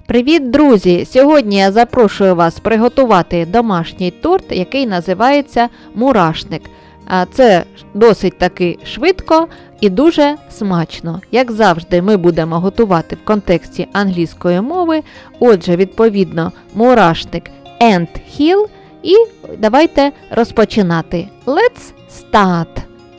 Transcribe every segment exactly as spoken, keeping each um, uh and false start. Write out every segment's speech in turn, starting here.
Привіт, друзі! Сьогодні я запрошую вас приготувати домашній торт, який називається мурашник. Це досить таки швидко і дуже смачно. Як завжди, ми будемо готувати в контексті англійської мови. Отже, відповідно, мурашник and hill. І давайте розпочинати. Let's start!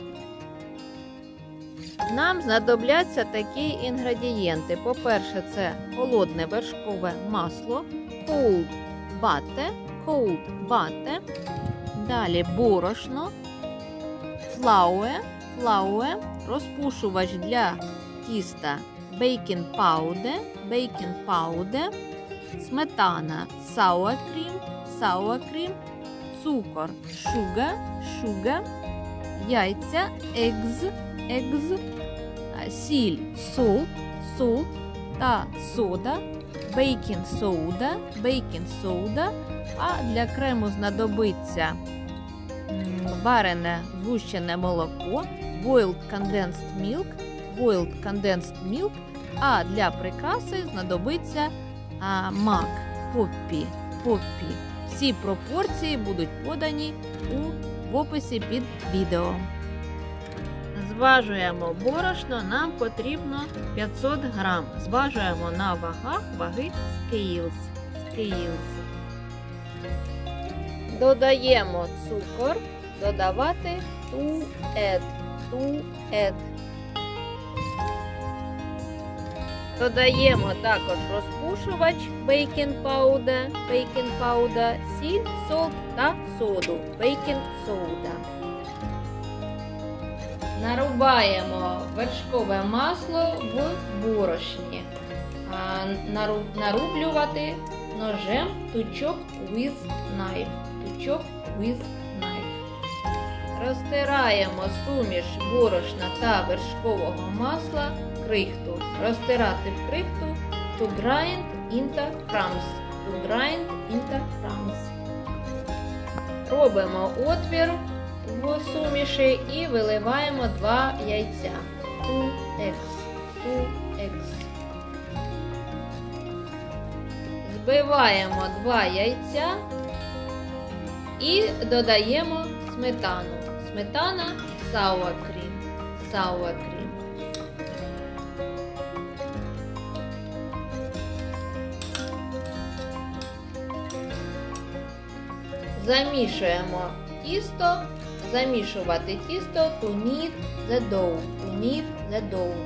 Нам знадобляться такі інгредієнти. По-перше, це холодне вершкове масло, cold butter, cold butter. Далі борошно, flour, flour, розпушувач для тіста, baking powder, baking powder, сметана, sour cream, sour cream, цукор, sugar, sugar, яйця, eggs, eggs, сіль, salt, salt та сода, baking soda, baking soda, а для крему знадобиться варене згущене молоко, boiled condensed milk, boiled condensed milk, а для прикраси знадобиться а, мак, поппі, поппі. Всі пропорції будуть подані у, в описі під відео. Зважуємо борошно, нам потрібно п'ятсот грам. Зважуємо на вагах ваги scales. scales. Додаємо цукор, додавати to add, to add. Додаємо також розпушувач baking powder, baking powder, сіль, соль та соду, baking soda. Нарубаємо вершкове масло в борошні. Нарублювати ножем to chop with knife. To chop with knife. Розтираємо суміш борошна та вершкового масла крихту. Розтирати в крихту to grind into crumbs. To grind into crumbs. Робимо отвір в суміші і виливаємо два яйця. two eggs. two eggs. Збиваємо два яйця і додаємо сметану. Сметана sour cream. Sour cream. Замішуємо тісто. Замішувати тісто to knead the dough. To knead the dough.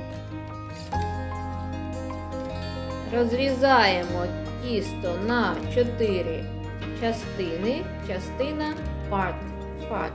Розрізаємо тісто на чотири частини. Частина part. part.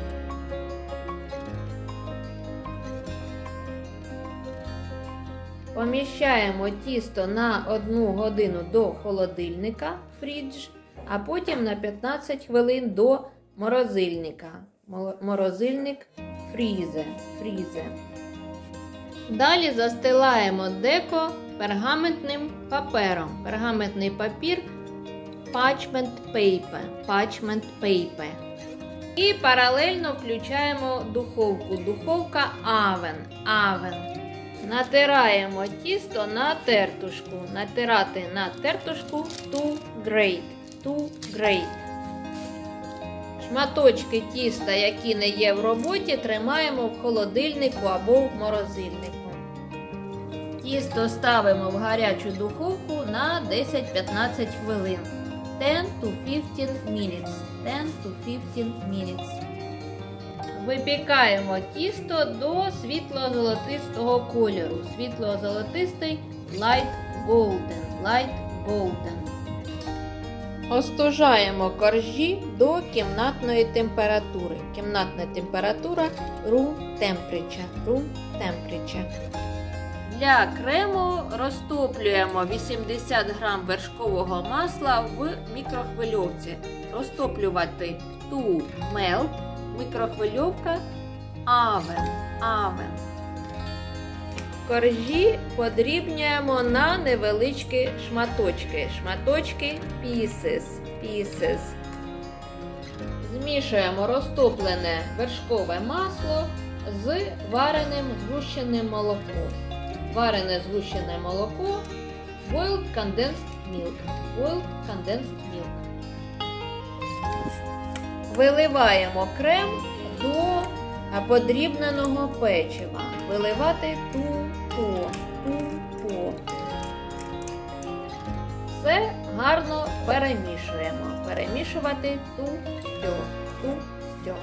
Поміщаємо тісто на одну годину до холодильника fridge, а потім на п'ятнадцять хвилин до морозильника. Морозильник фрізе. фрізе. Далі застилаємо деко пергаментним папером. Пергаментний папір parchment paper. Parchment paper. І паралельно включаємо духовку. Духовка oven. Oven. Натираємо тісто на тертушку. Натирати на тертушку to grate. To grate. Шматочки тіста, які не є в роботі, тримаємо в холодильнику або в морозильнику. Тісто ставимо в гарячу духовку на десять-п'ятнадцять хвилин. ten to fifteen minutes. ten to fifteen minutes. Випікаємо тісто до світло-золотистого кольору. Світло-золотистий light golden. Light golden. Остужаємо коржі до кімнатної температури. Кімнатна температура room temperature. Room temperature. Для крему розтоплюємо вісімдесят грам вершкового масла в мікрохвильовці. Розтоплювати to melt. Мікрохвильовка oven. Oven. Коржі подрібнюємо на невеличкі шматочки. Шматочки pieces. Pieces. Змішуємо розтоплене вершкове масло з вареним згущеним молоком. Варене згущене молоко Boiled condensed milk. Boiled condensed milk. Виливаємо крем до подрібненого печива. Виливати тупо, тупо. Все гарно перемішуємо. Перемішувати ту-стьо, ту-стьо.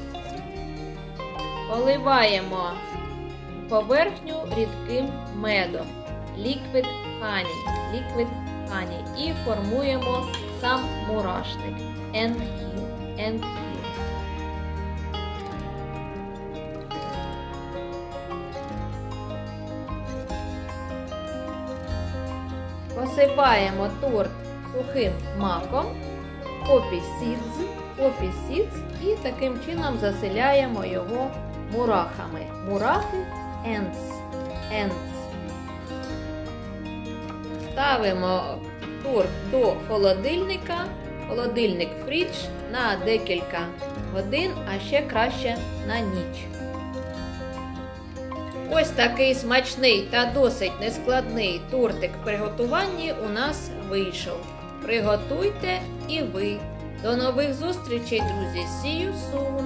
Поливаємо поверхню рідким медом. Liquid honey. Liquid honey. І формуємо сам мурашник. And here. And here. Посипаємо торт сухим маком, poppy seeds, poppy seeds і таким чином заселяємо його мурахами. Мурахи ants. Ants. Ставимо торт до холодильника, холодильник фрідж на декілька годин, а ще краще на ніч. Ось такий смачний та досить нескладний тортик в приготуванні у нас вийшов. Приготуйте і ви. До нових зустрічей, друзі! See you soon!